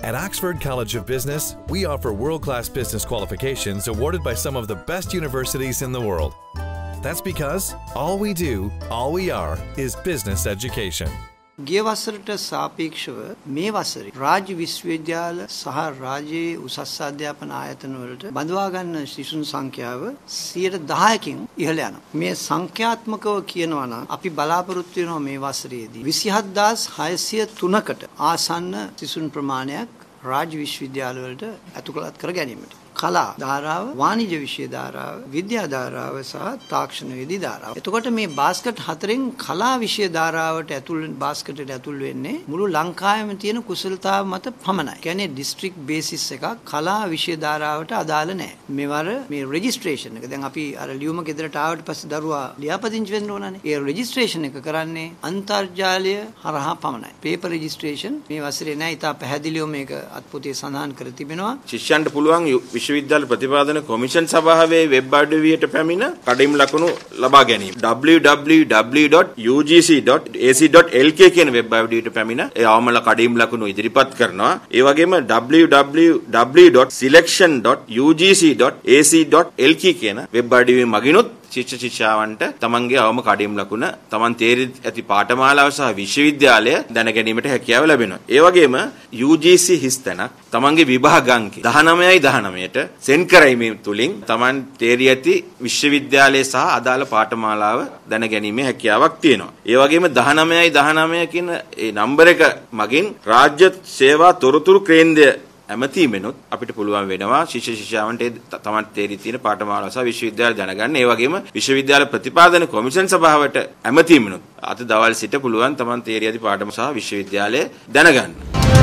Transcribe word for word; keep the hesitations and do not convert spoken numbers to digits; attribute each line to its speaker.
Speaker 1: At Oxford College of Business, we offer world-class business qualifications awarded by some of the best universities in the world. That's because all we do, all we are, is business education.
Speaker 2: ගිය වසරට සාපේක්ෂව මේ වසරේ රාජ්‍ය විශ්වවිද්‍යාල සහ රාජ්‍යයේ උසස් අධ්‍යාපන ආයතන වලට බඳවා ගන්න ශිෂ්‍යුන් සංඛ්‍යාව සියයට දහයකින් ඉහළ යනවා. මේ සංඛ්‍යාත්මකව කියනවා නම් අපි බලාපොරොත්තු වෙනවා මේ වසරේදී විසිහත් හදාස් හයසිය තුනකට ආසන්න ශිෂ්‍යුන් ප්‍රමාණයක් රාජ්‍ය විශ්වවිද්‍යාල වලට ඇතුළත් කර ගැනීමට. කලා ධාරාව, වාණිජ්‍ය විෂය ධාරාව, විද්‍යා ධාරාව සහ තාක්ෂණ විද්‍යා ධාරාව. එතකොට මේ බාස්කට් හතරෙන් කලා විෂය ධාරාවට ඇතුල් වෙන බාස්කට්ට ඇතුල් වෙන්නේ මුළු ලංකාවෙම තියෙන කුසලතාව මත පමණයි. කියන්නේ ඩිස්ට්‍රික්ට් බේසිස් එකක් කලා විෂය ධාරාවට අදාළ නැහැ. මේවර මේ රෙජිස්ට්‍රේෂන් එක දැන් අපි අර ලියුම ගෙදරට ආවට පස්සේ දරුවා ලියාපදිංචි වෙන්න ඕනනේ. ඒ රෙජිස්ට්‍රේෂන් එක කරන්නේ අන්තර්ජාලය හරහා පමණයි. පේපර් රෙජිස්ට්‍රේෂන් මේ වසරේ නැහැ. ඉතා පැහැදිලිව මේක අත්පොතේ සඳහන් කර තිබෙනවා.
Speaker 3: ශිෂ්‍යයන්ට පුළුවන් විශ්වවිද්‍යාල ප්‍රතිපාදන කොමිෂන් සභාවේ වෙබ් අඩවියට පැමිණ කඩඉම ලකුණු ලබා ගැනීම. double-u double-u double-u dot u g c dot a c dot l k කියන වෙබ් අඩවියට පැමිණ ඒ අවමල කඩඉම ලකුණු ඉදිරිපත් කරනවා. ඒ වගේම double-u double-u double-u dot selection dot u g c dot a c dot l k කියන වෙබ් අඩවියේ මගිනුත් ශිෂ්‍ය ශිෂ්‍යාවන්ට තමන්ගේ අවම කඩඉම ලකුණ තමන් තේරී ඇති පාඨමාලාව සහ විශ්වවිද්‍යාලය දැන ගැනීමට හැකියාව ලැබෙනවා. ඒ වගේම U G C හිස්තැනක් තමන්ගේ විභාග අංක දහනවයයි දහනවයට සෙන්ඩ් කරයිම තුලින් තමන් තේරී ඇති විශ්වවිද්‍යාලය සහ අදාළ පාඨමාලාව දැන ගැනීමේ හැකියාවක් තියෙනවා. ඒ වගේම දහනවයයි දහනවය කියන ඒ නම්බර එක මගින් රාජ්‍ය සේවා තොරතුරු කේන්ද්‍රය ඇමතීමෙනුත් අපිට පුළුවන් වෙනවා ශිෂ්‍ය ශිෂ්‍යාවන්ට තමන් තේරී තියෙන පාඨමාලාව සහ විශ්වවිද්‍යාල දැනගන්න. ඒ වගේම විශ්වවිද්‍යාල ප්‍රතිපාදන කොමිෂන් සභාවට ඇමතීමෙනුත් අද දවල් සිට පුළුවන් තමන් තේරී ඇති පාඨම සහ විශ්වවිද්‍යාලය දැනගන්න.